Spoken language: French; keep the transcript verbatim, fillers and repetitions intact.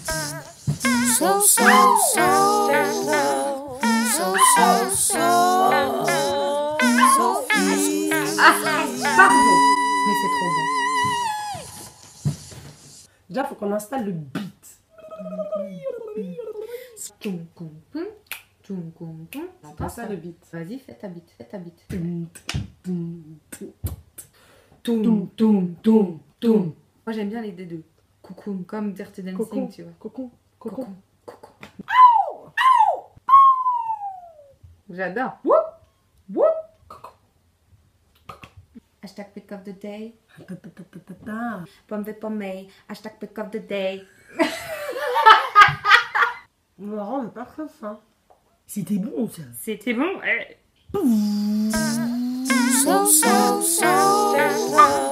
So, so, so, so, so, so, Sophie. Ah, pardon. Mais c'est trop bon. Déjà, faut qu'on installe le beat. Toum, toum, toum, toum, toum, toum. C'est ça le beat. Vas-y, fais ta bite, fais ta bite. Toum, toum, Toum, toum, toum, toum. Moi, j'aime bien l'idée de coucou, comme Dirty Dancing, Cocon, tu vois. cocon, cocon. Coucou. J'adore. Whoop, whoop. Hashtag pick of the day. Ta, ta, ta, ta, ta, ta. Pomme de pomme. Hashtag pick of the day. Marrant, mais pas très fin. C'était bon, ça. C'était bon. Eh. So, so, so,